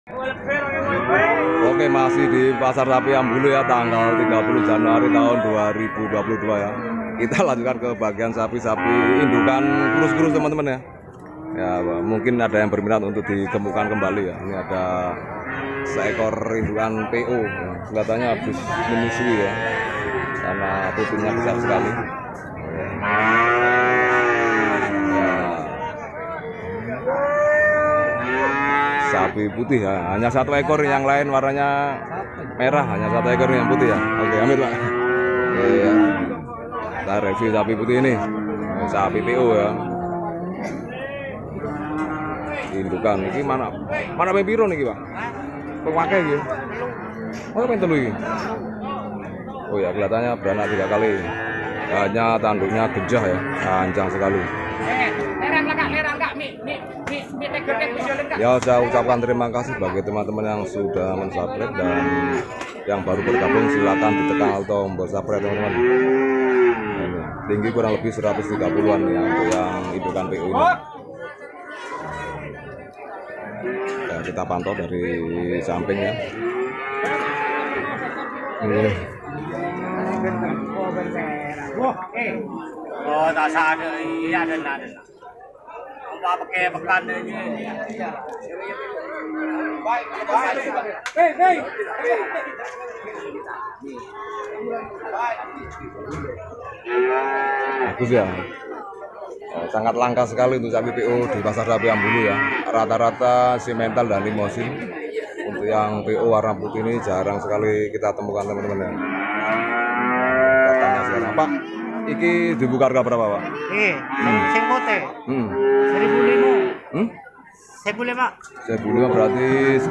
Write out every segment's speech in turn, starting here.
Oke, masih di Pasar Sapi Ambulu ya, tanggal 30 Januari tahun 2022 ya. Kita lanjutkan ke bagian sapi-sapi indukan kurus-kurus teman-teman ya. Ya, mungkin ada yang berminat untuk digemukkan kembali ya. Ini ada seekor indukan PO, ya. Kelihatannya habis menyusui ya, karena putihnya besar sekali. Sapi putih ya, hanya satu ekor, yang lain warnanya merah, hanya satu ekor yang putih ya. Oke, ambil Pak. Oke, ya. Kita review sapi putih ini, sapi PO ya. Indukan ini mana pempiro nih Pak? Pemakai gitu. Oh, pengen telu ini. Oh ya, kelihatannya beranak 3 kali. Hanya tanduknya gejah ya, panjang sekali. Ya, saya ucapkan terima kasih bagi teman-teman yang sudah mensubscribe, dan yang baru bergabung silakan ditekan tombol subscribe teman-teman. Tinggi kurang lebih 130-an ya untuk yang indukan PO ini. Ya, kita pantau dari samping ya. Oh, tak sadar, iya ada. Apa pakai pekan ini? Bagus ya. Sangat langka sekali untuk sapi PO di Pasar Sapi Ambulu ya. Rata-rata simental dan limosin. Untuk yang PO warna putih ini jarang sekali kita temukan teman-teman ya. Katanya sekarang Pak, iki dibuka harga berapa Pak? Sing putih. 1.500. 1.500 berarti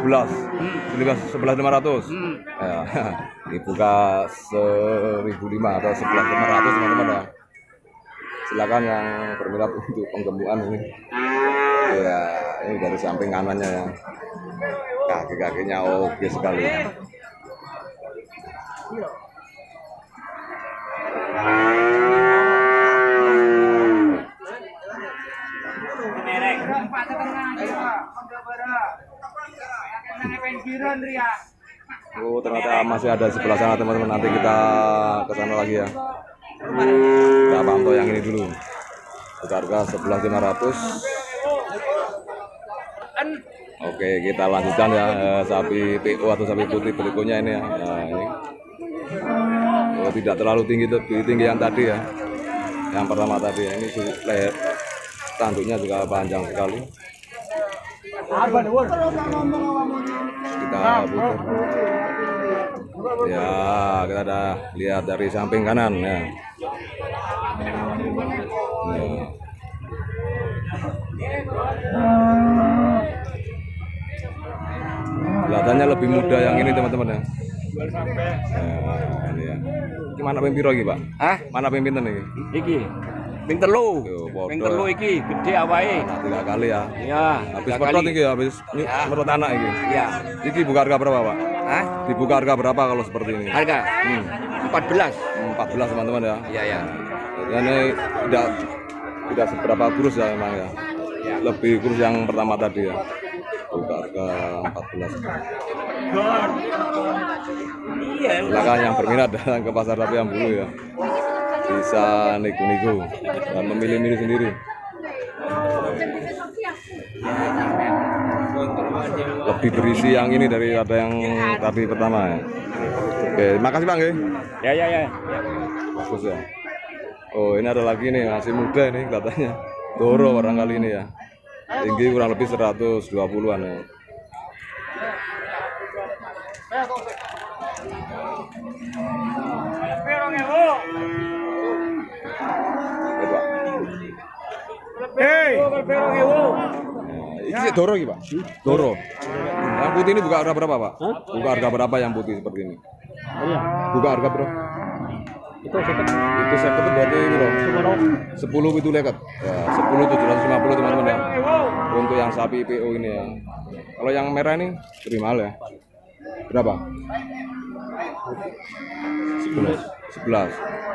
11.500. Ya, dibuka 1.500 atau 11.500 teman-teman ya. Silakan yang berminat untuk penggemukan ini. Ya, ini dari samping kanannya ya. Kaki-kakinya oke sekali. Oh, ternyata masih ada sebelah sana teman-teman, nanti kita ke sana lagi ya. Kita pantau yang ini dulu. Harga 11.500. Oke, kita lanjutkan ya, sapi PO atau sapi putih berikutnya ini ya. Nah, ini. Oh, tidak terlalu tinggi, lebih tinggi yang tadi ya. Yang pertama tadi ya. Ini leher tanduknya juga panjang sekali. Kita putar. Ya, kita ada lihat dari samping kanan ya. Kelihatannya lebih muda yang ini teman-teman ya. Nah, ini ya. Ini mana pempiro iki Pak? Hah? Mana pempinten iki? Iki. Ping telu. Ping telu Ya. iki gede awake. Nah, 3 kali ya. Iya. Habis merot iki ya, habis merot anak iki. Iya. Iki buka harga berapa Pak? Hah? Dibuka harga berapa kalau seperti ini? Harga 14. 14 teman-teman ya. Iya, ya. Ini tidak seberapa kurus ya memang ya. Lebih kurus yang pertama tadi ya. Buka harga 14. Silakan yang berminat datang ke Pasar Sapi Ambulu ya. Bisa nego-nego dan memilih-milih sendiri. Lebih berisi yang ini daripada yang tadi pertama ya. Oke, makasih Bang ya. Ya. Bagus ya. Oh, ini ada lagi nih, masih muda ini katanya. Doro barangkali ini ya. Tinggi kurang lebih 120-an ya. Ini sih Doro iki, Pak. Doro. Yang putih ini buka harga berapa, Pak? Buka harga berapa yang putih seperti ini? Buka harga berapa? Itu seket berarti bro. 10 itu leket. Ya, 10.750 teman-teman ya. Untuk yang sapi PO ini ya. Kalau yang merah ini lebih mahal ya. Berapa? 11.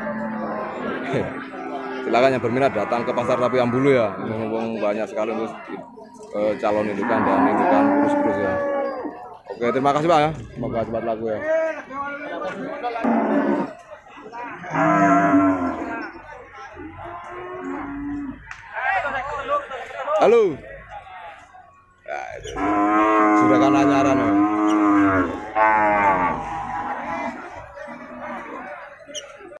Silakan yang berminat datang ke Pasar Sapi Ambulu ya. Ini ngomong banyak sekali untuk calon indukan dan indukan kurus-kurus ya. Oke, terima kasih Pak ya. Semoga cepat laku ya. Halo. Sudah kan anyaran ya.